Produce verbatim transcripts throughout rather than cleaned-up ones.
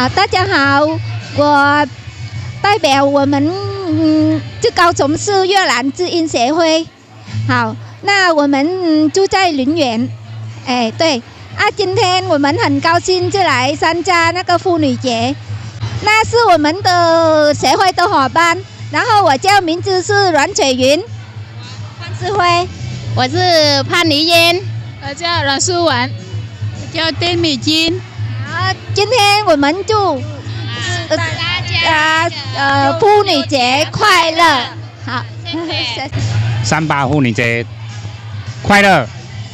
好，大家好，我代表我们嗯，就高雄市越南知音协会。好，那我们、嗯、住在林园，哎，对啊，今天我们很高兴就来参加那个妇女节，那是我们的协会的伙伴。然后我叫名字是阮水云，范志辉， 我是潘妮嫣， 我叫阮淑婉，我叫丁美金。 好，今天我们就呃大家呃妇女节快乐，好，谢谢。 三八妇女节快乐，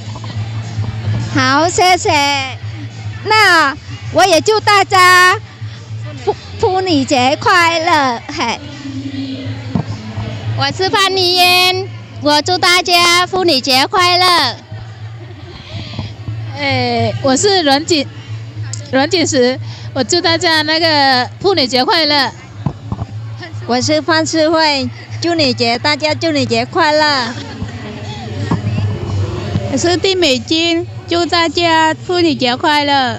好，谢谢。那我也祝大家妇妇女节快乐，嘿。 我是潘妮嫣，我祝大家妇女节快乐。 诶，我是阮锦阮锦石，我祝大家那个妇女节快乐。 我是范世慧，祝你节大家祝你节快乐。 我是丁美金，祝大家妇女节快乐。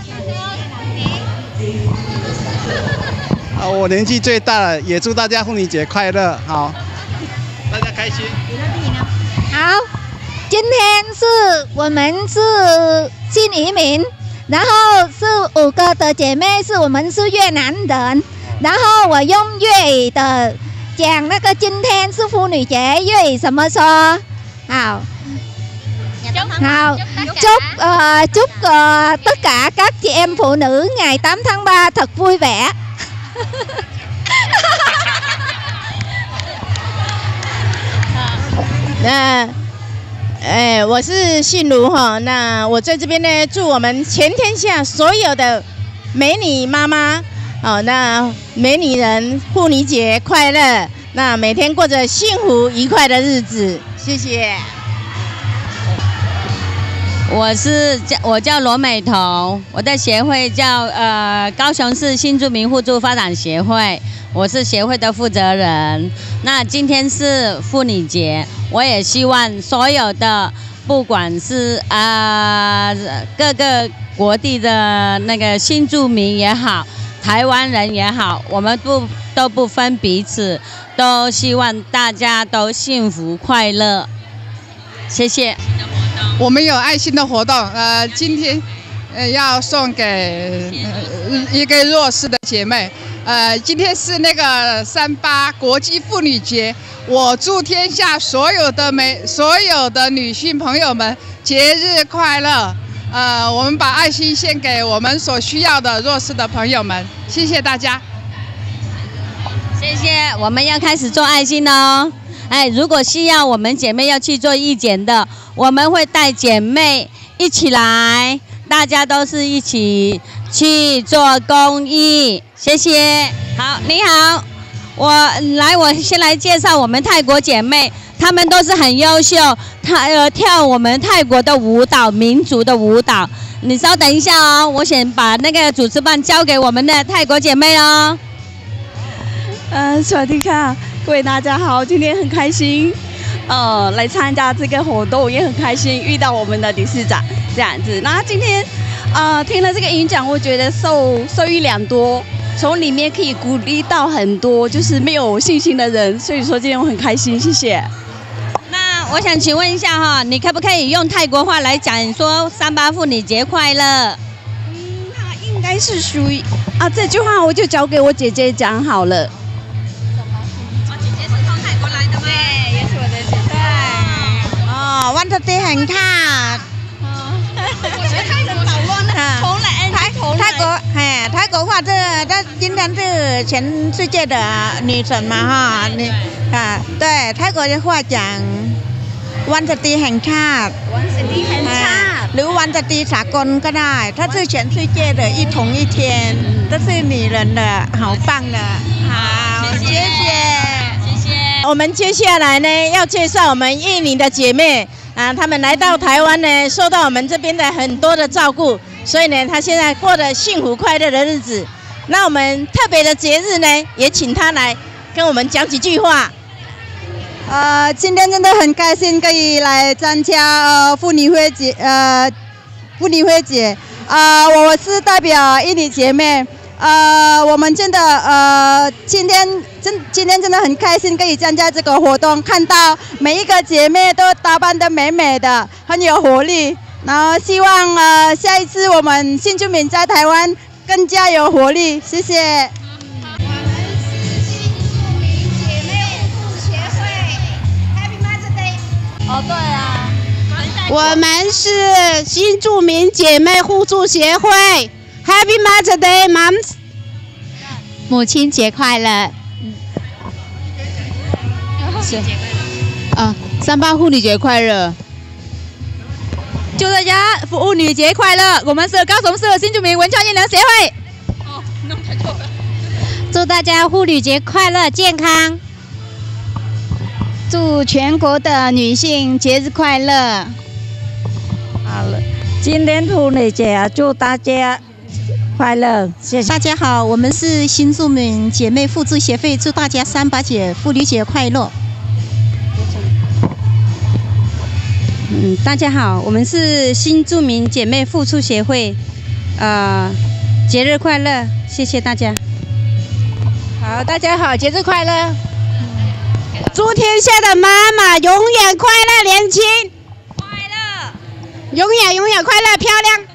啊，我年纪最大了，也祝大家妇女节快乐，好，大家开心。 好，今天是我们是新移民，然后是五个的姐妹，是我们是越南人，然后我用粤语的讲那个今天是妇女节，粤語怎麼說？好，好，chúc uh, chúc uh, tất cả các chị em phụ nữ ngày tám tháng ba thật vui vẻ. 那，哎，我是信如哈，那我在这边呢，祝我们全天下所有的美女妈妈，哦，那美女人妇女节快乐，那每天过着幸福愉快的日子，谢谢。 我是叫我叫罗美彤，我的协会叫呃高雄市新住民互助发展协会，我是协会的负责人。那今天是妇女节，我也希望所有的不管是啊、呃、各个国地的那个新住民也好，台湾人也好，我们不都不分彼此，都希望大家都幸福快乐。谢谢。 我们有爱心的活动，呃，今天呃要送给、呃、一个弱势的姐妹，呃，今天是那个三八国际妇女节，我祝天下所有的美所有的女性朋友们节日快乐，呃，我们把爱心献给我们所需要的弱势的朋友们，谢谢大家。 谢谢，我们要开始做爱心哦。哎，如果需要我们姐妹要去做义检的，我们会带姐妹一起来，大家都是一起去做公益。谢谢。好，你好，我来，我先来介绍我们泰国姐妹，她们都是很优秀，她呃跳我们泰国的舞蹈，民族的舞蹈。你稍等一下哦，我先把那个主持棒交给我们的泰国姐妹哦。 呃，สวัสดีค่ะ，各位大家好，今天很开心，呃，来参加这个活动，也很开心遇到我们的理事长这样子。然后今天，呃，听了这个演讲，我觉得受受益良多，从里面可以鼓励到很多就是没有信心的人，所以说今天我很开心，谢谢。 那我想请问一下哈，你可不可以用泰国话来讲说三八妇女节快乐？ 嗯，它应该是属于啊，这句话我就交给我姐姐讲好了。 哦，วันสตรีแห่งชาติ泰泰国哎，泰国话这这今天是全世界的女神嘛哈，你啊对，泰国的话讲วันสตรีแห่งชาติวันสตรีแห่งชาติหรือวันสตรีสากลก็ได้它是全世界的一同一天，这是女人的好棒的，好，谢谢。 我们接下来呢，要介绍我们印尼的姐妹啊，她们来到台湾呢，受到我们这边的很多的照顾，所以呢，她现在过得幸福快乐的日子。那我们特别的节日呢，也请她来跟我们讲几句话。 呃，今天真的很开心可以来参加呃妇女会节呃妇女会节啊、呃，我是代表印尼姐妹呃，我们真的呃，今天真今天真的很开心，可以参加这个活动，看到每一个姐妹都打扮得美美的，很有活力。然后希望呃下一次我们新住民在台湾更加有活力，谢谢。 哦，对啊， 我们是新住民姐妹互助协会。Happy Mother's Day, Moms！ 母亲节快乐！ 是啊，三八妇女节快乐！ 祝大家妇女节快乐！我们是高雄市新住民文创业良协会。 哦，弄错了。祝大家妇女节快乐、健康！ 祝全国的女性节日快乐！ 好了，今天妇女节啊，祝大家快乐，谢谢。 大家好，我们是新住民姐妹互助协会，祝大家三八节妇女节快乐。 嗯，大家好，我们是新住民姐妹互助协会，呃，节日快乐，谢谢大家。 好，大家好，节日快乐！ 祝天下的妈妈永远快乐年轻，快乐，永远永远快乐漂亮。